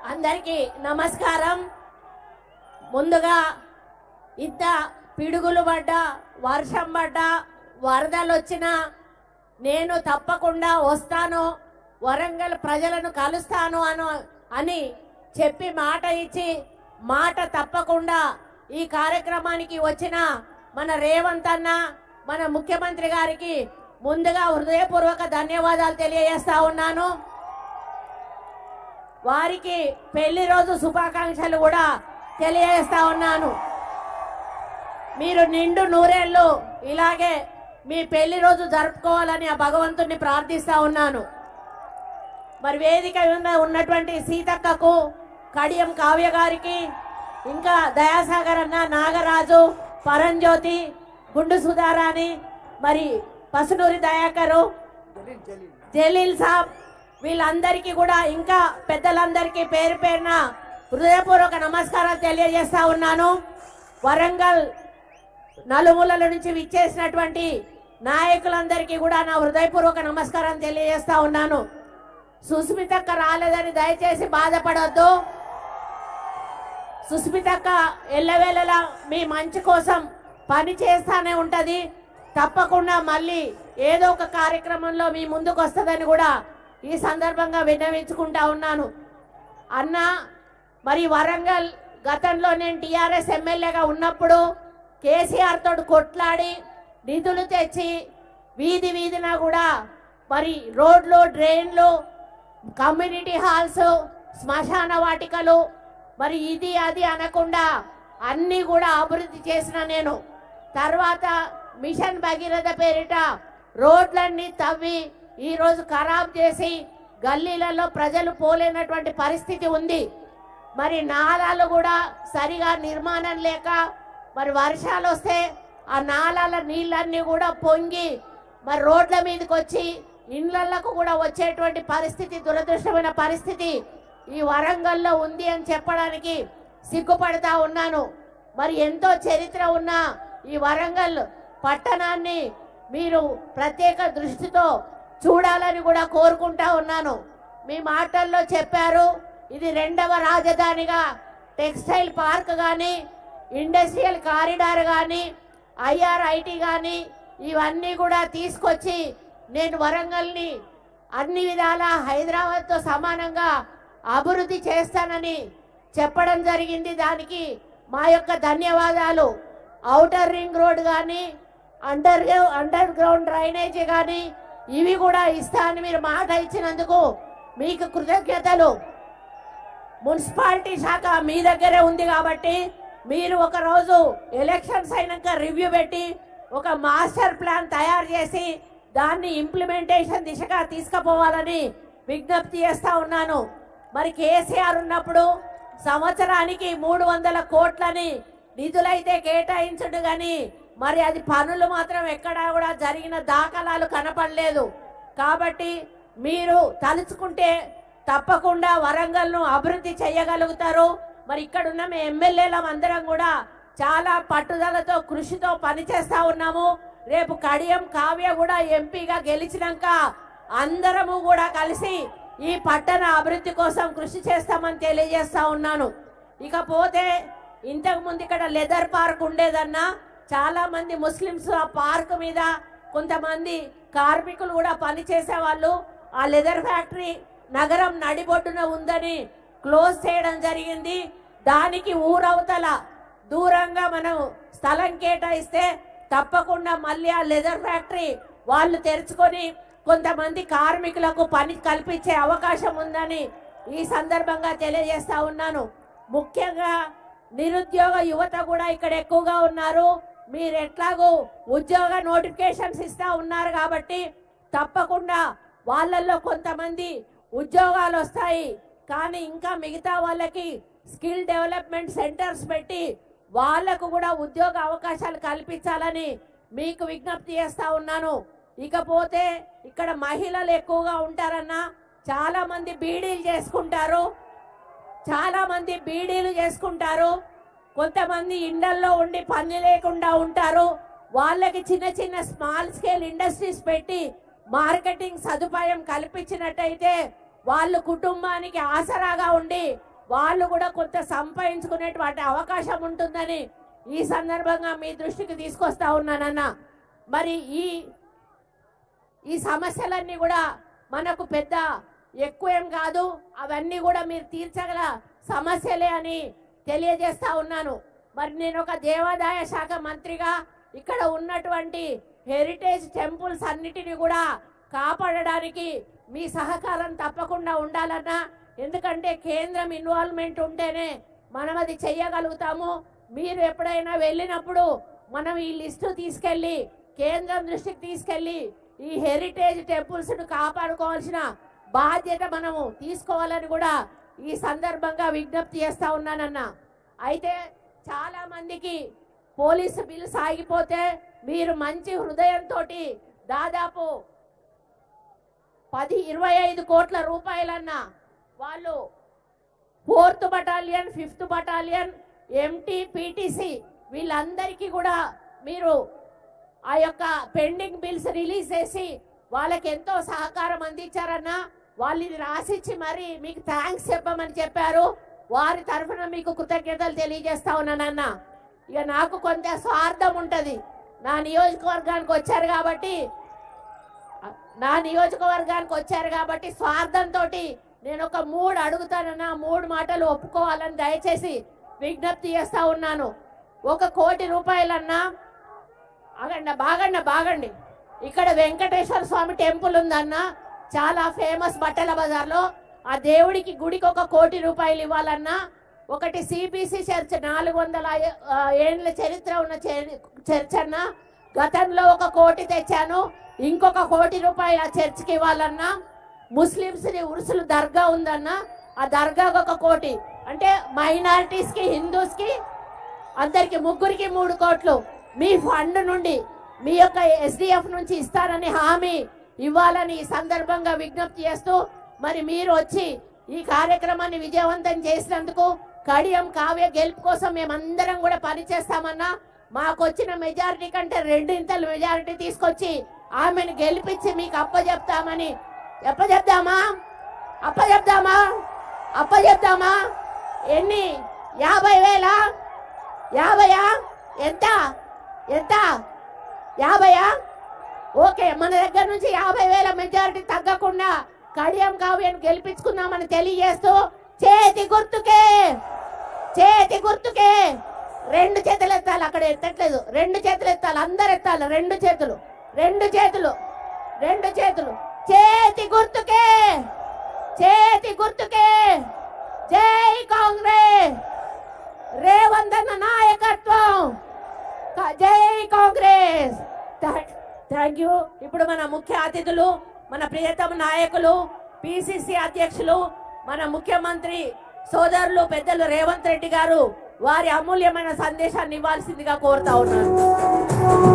అందరికీ నమస్కారం. ముందుగా ఇంత పిడుగులు పడ్డా, వర్షం పడ్డా, వరదలు వచ్చినా నేను తప్పకుండా వస్తాను, వరంగల్ ప్రజలను కలుస్తాను అని చెప్పి మాట ఇచ్చి మాట తప్పకుండా ఈ కార్యక్రమానికి వచ్చిన మన రేవంత్ అన్న, మన ముఖ్యమంత్రి గారికి ముందుగా హృదయపూర్వక ధన్యవాదాలు తెలియజేస్తా ఉన్నాను. వారికి పెళ్లి రోజు శుభాకాంక్షలు కూడా తెలియజేస్తా ఉన్నాను. మీరు నిండు నూరేళ్లు ఇలాగే మీ పెళ్లి రోజు జరుపుకోవాలని ఆ భగవంతుడిని ప్రార్థిస్తా ఉన్నాను. మరి వేదిక ఉన్నటువంటి సీతక్కకు, కడియం కావ్య గారికి, ఇంకా దయాసాగర్ అన్న, నాగరాజు, పరంజ్యోతి, గుండు సుధారాణి, మరి పసునూరి దయాకరు, జలీల్ సాబ్, వీళ్ళందరికీ కూడా ఇంకా పెద్దలందరికీ పేరు పేరున హృదయపూర్వక నమస్కారాలు తెలియజేస్తా ఉన్నాను. వరంగల్ నలుమూలల నుంచి విచ్చేసినటువంటి నాయకులందరికీ కూడా నా హృదయపూర్వక నమస్కారం తెలియజేస్తా ఉన్నాను. సుస్మితక్క రాలేదని దయచేసి బాధపడొద్దు. సుస్మితక్క ఎల్లవేళలా మీ మంచి కోసం పని చేస్తానే ఉంటది. తప్పకుండా మళ్ళీ ఏదో ఒక కార్యక్రమంలో మీ ముందుకు వస్తుందని కూడా ఈ సందర్భంగా విన్నవించుకుంటా ఉన్నాను. అన్న, మరి వరంగల్ గతంలో నేను టీఆర్ఎస్ ఎమ్మెల్యేగా ఉన్నప్పుడు కేసీఆర్ తోటి కొట్లాడి నిధులు తెచ్చి వీధి వీధిన కూడా మరి రోడ్లు, డ్రైన్లు, కమ్యూనిటీ హాల్స్, శ్మశాన వాటికలు, మరి ఇది అది అనకుండా అన్నీ కూడా అభివృద్ధి చేసిన నేను. తర్వాత మిషన్ భగీరథ పేరిట రోడ్లన్నీ తవ్వి ఈరోజు ఖరాబ్ చేసి గల్లీలలో ప్రజలు పోలేనటువంటి పరిస్థితి ఉంది. మరి నాలాలు కూడా సరిగా నిర్మాణం లేక మరి వర్షాలు వస్తే ఆ నాలాల నీళ్ళన్నీ కూడా పొంగి మరి రోడ్ల మీదకి వచ్చి ఇండ్లకు కూడా వచ్చేటువంటి పరిస్థితి, దురదృష్టమైన పరిస్థితి ఈ వరంగల్లో ఉంది అని చెప్పడానికి సిగ్గుపడతా ఉన్నాను. మరి ఎంతో చరిత్ర ఉన్న ఈ వరంగల్ పట్టణాన్ని మీరు ప్రత్యేక దృష్టితో చూడాలని కూడా కోరుకుంటా ఉన్నాను. మీ మాటల్లో చెప్పారు, ఇది 2వ రాజధానిగా టెక్స్టైల్ పార్క్ కానీ, ఇండస్ట్రియల్ కారిడార్ కానీ, IRIT కానీ ఇవన్నీ కూడా తీసుకొచ్చి నేను వరంగల్ని అన్ని విధాల హైదరాబాద్తో సమానంగా అభివృద్ధి చేస్తానని చెప్పడం జరిగింది. దానికి మా యొక్క ధన్యవాదాలు. ఔటర్ రింగ్ రోడ్ కానీ, అండర్ గ్రౌండ్ డ్రైనేజీ కానీ ఇవి కూడా ఇస్తా అని మీరు మాట ఇచ్చినందుకు మీకు కృతజ్ఞతలు. మున్సిపాలిటీ శాఖ మీ దగ్గరే ఉంది కాబట్టి మీరు ఒక రోజు ఎలక్షన్స్ అయినాక రివ్యూ పెట్టి ఒక మాస్టర్ ప్లాన్ తయారు చేసి దాన్ని ఇంప్లిమెంటేషన్ దిశగా తీసుకుపోవాలని విజ్ఞప్తి చేస్తా ఉన్నాను. మరి కేసీఆర్ ఉన్నప్పుడు సంవత్సరానికి 300 కోట్లని నిధులైతే కేటాయించడు కానీ మరి అది పనులు మాత్రం ఎక్కడా కూడా జరిగిన దాఖలాలు కనపడలేదు. కాబట్టి మీరు తలుచుకుంటే తప్పకుండా వరంగల్ను అభివృద్ధి చేయగలుగుతారు. మరి ఇక్కడున్న మీ ఎమ్మెల్యేలం అందరం కూడా చాలా పట్టుదలతో, కృషితో పనిచేస్తా ఉన్నాము. రేపు కడియం కావ్య కూడా ఎంపీగా గెలిచినాక అందరము కూడా కలిసి ఈ పట్టణ అభివృద్ధి కోసం కృషి చేస్తామని తెలియజేస్తా ఉన్నాను. ఇకపోతే ఇంతకు ముందు ఇక్కడ లెదర్ పార్క్ ఉండేదన్నా, చాలా మంది ముస్లిమ్స్ ఆ పార్క్ మీద కొంతమంది కార్మికులు కూడా పనిచేసే వాళ్ళు ఆ లెదర్ ఫ్యాక్టరీ నగరం నడిబొడ్డున ఉందని క్లోజ్ చేయడం జరిగింది. దానికి ఊరవతల దూరంగా మనం స్థలం కేటాయిస్తే తప్పకుండా మళ్ళీ ఆ లెదర్ ఫ్యాక్టరీ వాళ్ళు తెరుచుకొని కొంతమంది కార్మికులకు పని కల్పించే అవకాశం ఉందని ఈ సందర్భంగా తెలియజేస్తా ఉన్నాను. ముఖ్యంగా నిరుద్యోగ యువత కూడా ఇక్కడ ఎక్కువగా ఉన్నారు. మీరు ఎట్లాగో ఉద్యోగ నోటిఫికేషన్స్ ఇస్తా ఉన్నారు కాబట్టి తప్పకుండా వాళ్ళల్లో కొంతమంది ఉద్యోగాలు వస్తాయి. కానీ ఇంకా మిగతా వాళ్ళకి స్కిల్ డెవలప్మెంట్ సెంటర్స్ పెట్టి వాళ్లకు కూడా ఉద్యోగ అవకాశాలు కల్పించాలని మీకు విజ్ఞప్తి చేస్తా ఉన్నాను. ఇకపోతే ఇక్కడ మహిళలు ఎక్కువగా ఉంటారన్నా, చాలా మంది బీడీలు చేసుకుంటారు. కొంతమంది ఇండల్లో ఉండి పని లేకుండా ఉంటారు. వాళ్ళకి చిన్న చిన్న స్మాల్ స్కేల్ ఇండస్ట్రీస్ పెట్టి మార్కెటింగ్ సదుపాయం కల్పించినట్టయితే వాళ్ళు కుటుంబానికి ఆసరాగా ఉండి వాళ్ళు కూడా కొంత సంపాదించుకునేటువంటి అవకాశం ఉంటుందని ఈ సందర్భంగా మీ దృష్టికి తీసుకొస్తా ఉన్నానన్న. మరి ఈ సమస్యలన్నీ కూడా మనకు పెద్ద ఎక్కువేం కాదు, అవన్నీ కూడా మీరు తీర్చగల సమస్యలే అని తెలియజేస్తా ఉన్నాను. మరి నేను ఒక దేవాదాయ శాఖ మంత్రిగా ఇక్కడ ఉన్నటువంటి హెరిటేజ్ టెంపుల్స్ అన్నిటిని కూడా కాపాడడానికి మీ సహకారం తప్పకుండా ఉండాలన్నా. ఎందుకంటే కేంద్రం ఇన్వాల్వ్మెంట్ ఉంటేనే మనం అది చెయ్యగలుగుతాము. మీరు ఎప్పుడైనా వెళ్ళినప్పుడు మనం ఈ లిస్టు తీసుకెళ్ళి కేంద్రం దృష్టికి తీసుకెళ్ళి ఈ హెరిటేజ్ టెంపుల్స్ను కాపాడుకోవాల్సిన బాధ్యత మనము తీసుకోవాలని కూడా ఈ సందర్భంగా విజ్ఞప్తి చేస్తా ఉన్నానన్న. అయితే చాలా మందికి పోలీసు బిల్లు సాగిపోతే మీరు మంచి హృదయంతో దాదాపు 10-25 కోట్ల రూపాయలన్న వాళ్ళు 4th battalion 5th battalion empty PTC వీళ్ళందరికీ కూడా మీరు ఆ యొక్క పెండింగ్ బిల్స్ రిలీజ్ చేసి వాళ్ళకి ఎంతో సహకారం అందించారన్న. వాళ్ళు ఇది రాసిచ్చి మరి మీకు థ్యాంక్స్ చెప్పమని చెప్పారు. వారి తరఫున మీకు కృతజ్ఞతలు తెలియజేస్తా ఉన్నానన్న. ఇక నాకు కొంత స్వార్థం ఉంటుంది. నా నియోజకవర్గానికి వచ్చారు కాబట్టి స్వార్థంతో నేను ఒక 3 అడుగుతానన్నా. 3 మాటలు ఒప్పుకోవాలని దయచేసి విజ్ఞప్తి చేస్తా ఉన్నాను. 1 కోటి రూపాయలన్నా బాగండి. ఇక్కడ వెంకటేశ్వర స్వామి టెంపుల్ ఉందన్న, చాలా ఫేమస్ బట్టల బజార్లో. ఆ దేవుడికి గుడికి 1 కోటి రూపాయలు ఇవ్వాలన్నా. ఒకటి సిబిసి చర్చ్ 400 ఏళ్ళ చరిత్ర ఉన్న చర్చ్ అన్న, గతంలో 1 కోటి తెచ్చాను, ఇంకొక 1 కోటి రూపాయలు ఆ చర్చ్కి ఇవ్వాలన్నా. ముస్లిమ్స్ ని ఉరుసులు దర్గా ఉందన్న, ఆ దర్గాకు 1 కోటి. అంటే మైనారిటీస్ కి హిందూస్ కి అందరికి ముగ్గురికి 3 కోట్లు మీ ఫండ్ నుండి మీ యొక్క ఎస్డిఎఫ్ నుంచి ఇస్తారని హామీ ఇవ్వాలని ఈ సందర్భంగా విజ్ఞప్తి చేస్తూ, మరి మీరు వచ్చి ఈ కార్యక్రమాన్ని విజయవంతం చేసినందుకు కడియం కావ్య గెలుపు కోసం మేమందరం కూడా పనిచేస్తామన్నా. మాకు వచ్చిన మెజారిటీ కంటే 2 ఇంతలు మెజారిటీ తీసుకొచ్చి ఆమెను గెలిపించి మీకు అప్పచెప్తామా? ఎన్ని? 50,000? 50? ఎంత? 50? ఓకే, మన దగ్గర నుంచి 50,000 మెజారిటీ తగ్గకుండా కడియం కావ్యను గెలిపించుకుందామని తెలియజేస్తూ, చేతి గుర్తుకే 2 చేతులు ఎత్తాలి. అక్కడ ఎత్తట్లేదు, 2 చేతులు ఎత్తాలి, అందరు ఎత్తాలి. 2 చేతులు చేతి గుర్తుకే జై కాంగ్రెస్, రేవంత్ అన్న నాయకత్వం, జై కాంగ్రెస్. Thank you. ఇప్పుడు మన ముఖ్య అతిథులు, మన ప్రియతమ నాయకులు, పిసిసి అధ్యక్షులు, మన ముఖ్యమంత్రి సోదరులు పెద్దలు రేవంత్ రెడ్డి గారు వారి అమూల్యమైన సందేశాన్ని ఇవ్వాల్సిందిగా కోరుతా ఉన్నారు.